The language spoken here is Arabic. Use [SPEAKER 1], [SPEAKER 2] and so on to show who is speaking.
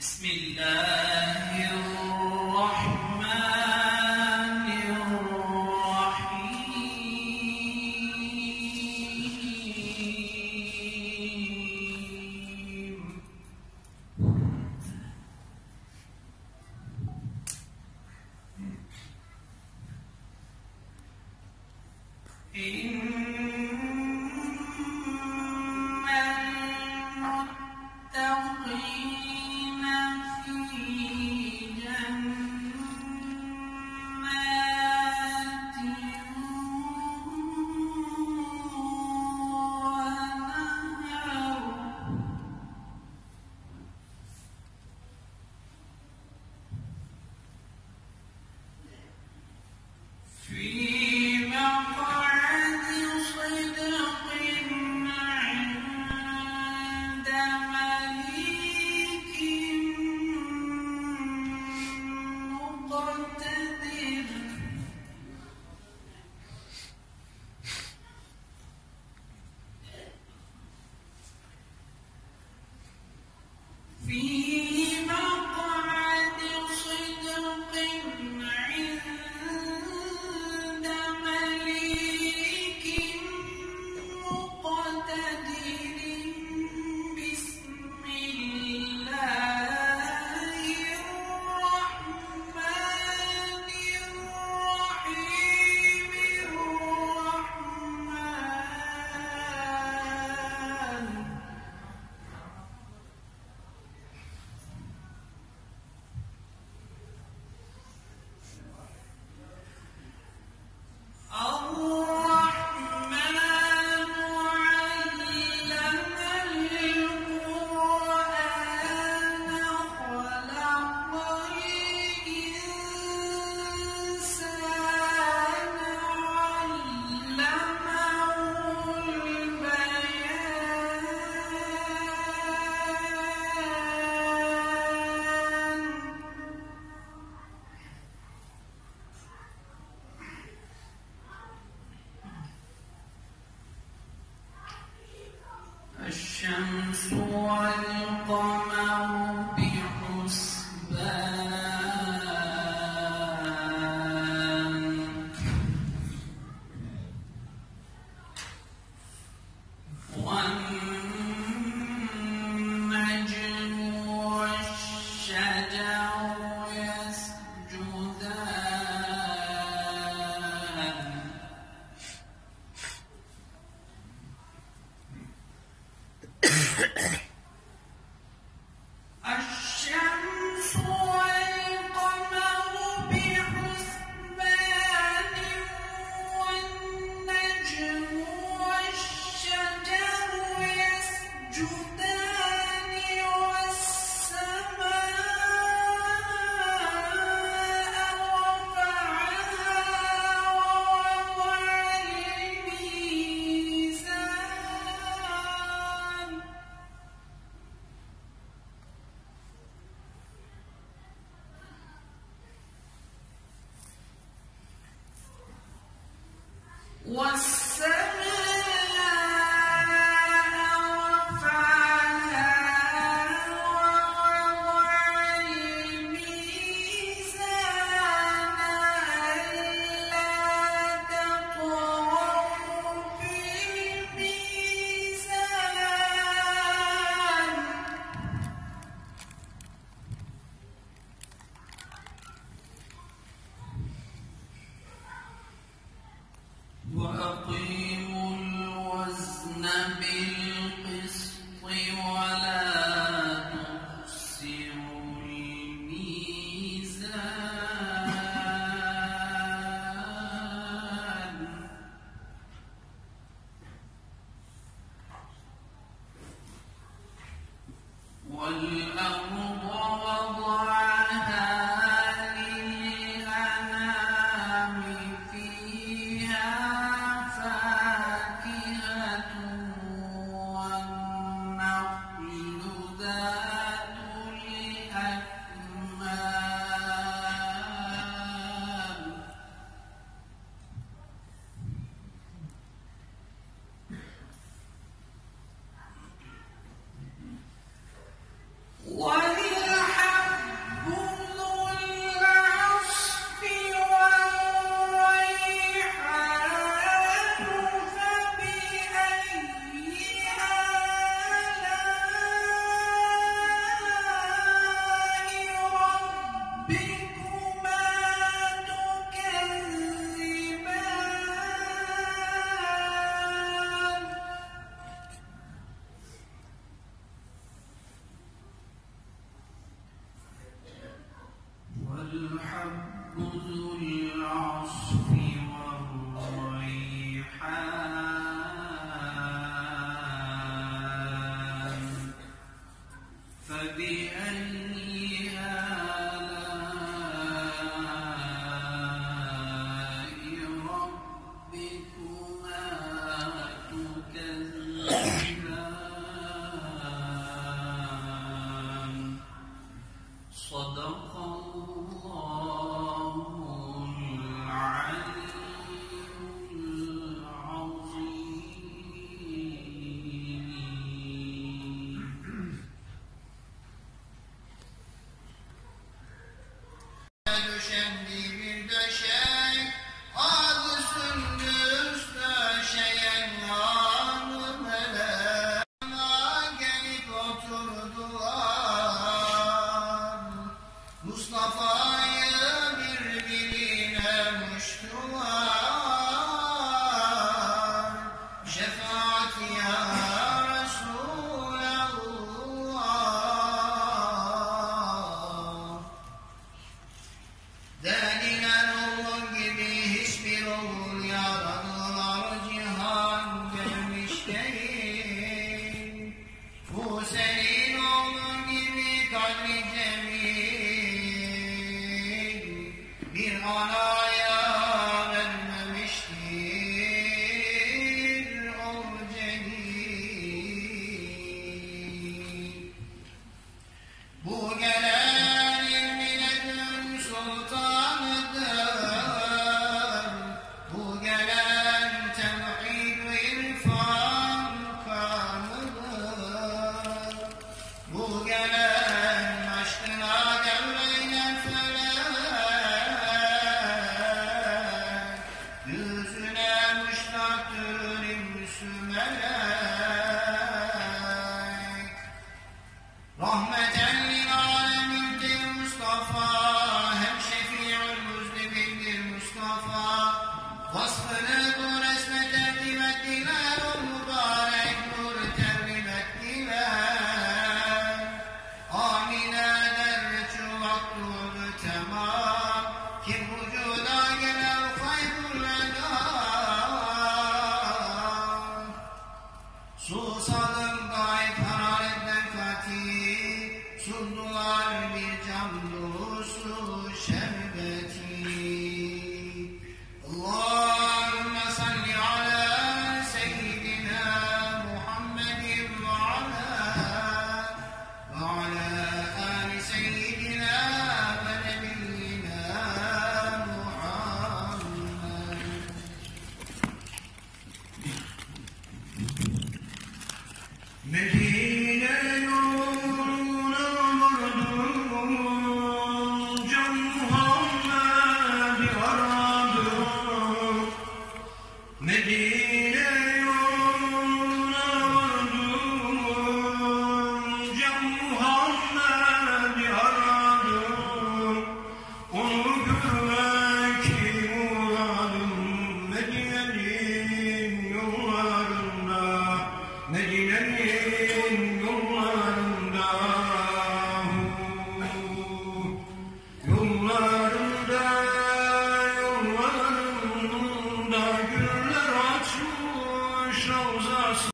[SPEAKER 1] بسم الله الرحمن الرحيم الشمس والقمر بحسبان والنجم والشجر يسجدان الشمس والقمر بحسبان والنجم والشجر يسجدان والسماء رفعها ووضع الميزان ألا تطغوا في الميزان وأقيموا الوزن بالقسط ولا تخسروا الميزان والأرض وضعها للأنام فيها فاكهة والنخل ذات الأكمام وَلِلْ فبأي آلاء ربكما تكذبان صدق الله العلي العظيم.
[SPEAKER 2] Düşendi bir döşek, adı sündüz döşeyen yanı melek. Gelip oturdular, Mustafa'yı birbirine muştular. Şefaat ya Resulallah. Denilen oğlun gibi hiçbir oğul yaradılar, cihan görmüş değil. Bu senin oğlun gibi kadri cemil, bir anaya vermemiştir o celil. Bu gelen ilminetün sultanıdır, bu gelen tevhid ve irfan kanıdır, bu gelen aşkına devreyler felek, yüzüne müştaktır imsü melek. Rahmeten lil alemindir Mustafa, hem şefi'ül müznimindir Mustafa. Vasfını bu resme tertip ettiler, o mübarek nur terlim ettiler. Amineler çuvak durdu tamam, kim vücuda gelir hayrul edam. Susalım gayet hararetten fatih, sundular bir cam dolusu şerbeti. Allahümme salli ala seyyidina Muhammedin ve ala ali seyyidina ve nebiyyina Muhammed. Medine yoluna vardım, Can Muhammed'i aradım. Medine